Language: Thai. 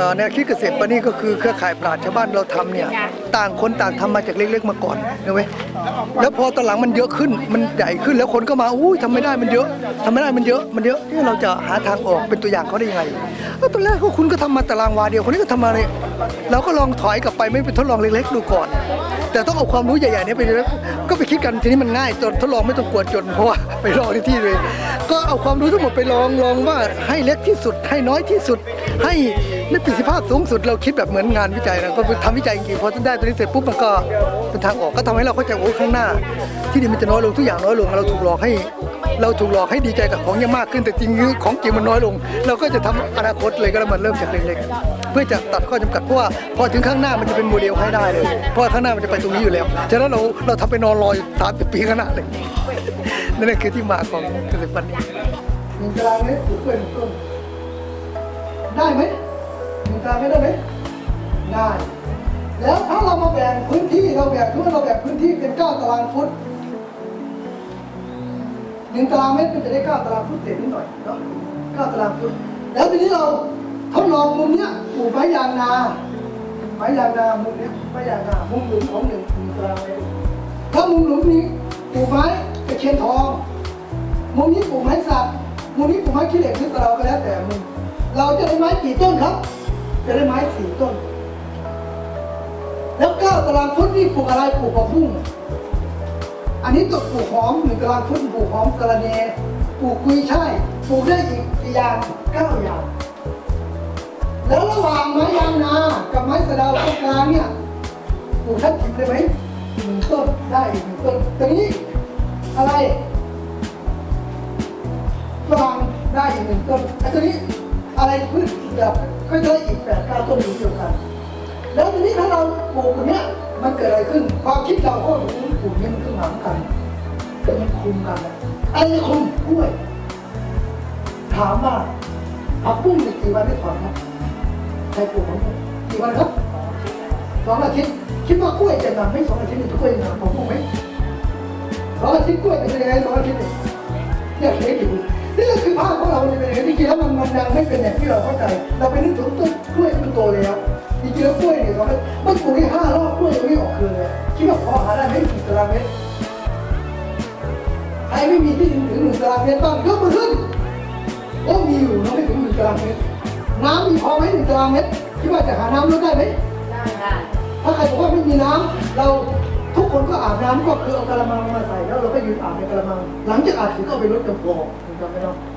แนวคิดเกษตรปณีก็คือเครือข่ายปราชญ์ชาวบ้านเราทำเนี่ยต่างคนต่างทำมาจากเล็กๆมาก่อนนะเว้ยแล้วพอตอนหลังมันเยอะขึ้นมันใหญ่ขึ้นแล้วคนก็มาอุ้ยทำไม่ได้มันเยอะทำไม่ได้มันเยอะที่เราจะหาทางออกเป็นตัวอย่างเขาได้ยังไงตอนแรกก็คุณก็ทำมาตารางวาเดียวคนนี้ก็ทำมาเลยเราก็ลองถอยกลับไปไม่เป็นทดลองเล็กๆดูก่อนแต่ต้องเอาความรู้ใหญ่ๆนี้ไปก็ไปคิดกันทีนี้มันง่ายตอนทดลองไม่ต้องกลัวจนเพราะว่าไปลองที่เลยก็เอาความรู้ทั้งหมดไปลองว่าให้เล็กที่สุดให้น้อยที่สุดให้ได้ประสิทธิภาพสูงสุดเราคิดแบบเหมือนงานวิจัยนะก็ทำวิจัยจริงๆพอได้ตัวนี้เสร็จปุ๊บมันก็เป็นทางออกก็ทำให้เราเข้าใจโอ้ข้างหน้าที่ดินมันจะน้อยลงทุกอย่างน้อยลงเราถูกหลอกให้ดีใจกับของยังมากขึ้นแต่จริงของจริงมันน้อยลงเราก็จะทำอนาคตเลยก็แล้วมันเริ่มจากเล็กๆเพื่อจะตัดข้อจำกัดเพราะว่าพอถึงข้างหน้ามันจะเป็นโมเดลให้ได้เลยเพราะข้างหน้ามันจะไปตรงนี้อยู่แล้วฉะนั้นเราทำไปนอนรออยู่30 ปีข้างหน้าเลยนั่นคือที่มาของเกษตรปณี1 ตารางเมตรปลูกกล้วย1 ต้นได้ไหม1 ตารางเมตรได้ไหมได้แล้วถ้าเรามาแบ่งพื้นที่เราแบ่งพื้นที่เป็น9 ตารางฟุต1 ตารางเมตรมันจะได้9 ตารางฟุตเศษนิดหน่อยเนาะ9 ตารางฟุตแล้วทีนี้เราทดลองมุมเนี้ยปลูกไม้ยางนามุมเนี้ยไม้ยางนามุมหลุมของ1 ตารางเมตรถ้ามุมหลุมนี้ปลูกไม้ตะเคียนทองมุมนี้ปลูกไม้สักมุมนี้ปลูกไม้ขี้เหล็กหรือตะเราก็แล้วแต่มุมเราจะได้ไม้กี่ต้นครับจะได้ไม้4 ต้นแล้ว9 ตารางฟุตนี่ปลูกอะไรปลูกผักบุ้งอันนี้ต้องปลูกหอม1 ตารางฟุตปลูกหอมสะระแหน่ปลูกกุยช่ายปลูกได้อีกกี่อย่าง9 อย่างแล้วระหว่างไม้ยางนากับไม้สะเดาตรงกลางเนี่ยปลูกทับทิมได้ไหม1 ต้นได้อีก1 ต้นตรงนี้อะไรฝรั่งได้อีก1 ต้นไอ้ตัวนี้อะไรพืชแบบก็จะได้อีก8-9 ต้นเดียวกันแล้วทีนี้ถ้าเราปลูกอย่างเนี้ยมันเกิดอะไรขึ้นความคิดเราก็ปลูกนี้มันขึ้นมาเหมือนกันแต่มันคุมกันอะไรคุมกล้วยถามว่าผักบุ้งกี่วันได้ถอนครับใครปลูกของกี่วันครับ2 อาทิตย์คิดว่ากล้วยจะนำให้2 อาทิตย์กล้วยจะนำผมปลูกไหม2 อาทิตย์กล้วยเป็นยังไง2 อาทิตย์เนี่ยเล็กอยู่นี่คือภาพของเราเนี่ยจริงๆแล้วมันยังไม่เป็นอย่างที่เราเข้าใจเราไปนึกถึงต้นกล้วยมันโตแล้วจริงๆแล้วกล้วยเนี่ยมันปลูกได้5 รอบกล้วยยังไม่ออกเครือเลยคิดว่าพอหาได้ไม่กี่ตารางเมตรใครไม่มีที่ดินถึง1 ตารางเมตรบ้างยกมือขึ้นโอ้มีอยู่เราไม่ถึง1 ตารางเมตรน้ำมีพอไหม1 ตารางเมตรคิดว่าจะหาน้ำลดได้ไหมได้ถ้าใครบอกว่าไม่มีน้ำเราทุกคนก็อาบน้ำก็คือเอากระมังมาใส่แล้วเราก็ยืนอาบในกระมังหลังจากอาบเสร็จก็เอาไปลดจมูกถูกต้องไหมเนาะ